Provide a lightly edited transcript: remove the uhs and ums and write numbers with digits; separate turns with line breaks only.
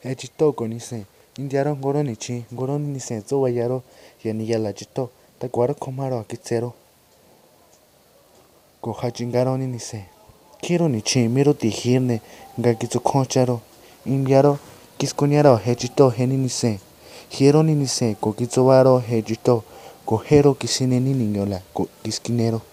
Ejito con ese. Indiaron goronichi, goron ni senso vayaro, y la chito, tacuaro comaro a kitzero. Cojachingaron ni se. Quiero ni chi, miro tijirne, gakitsu concharo. Indiaro, kisconiaro, hechito, geni se. Quiero ni se, coquitzovaro, hechito, cojero, kisine ni niñola, kisquinero.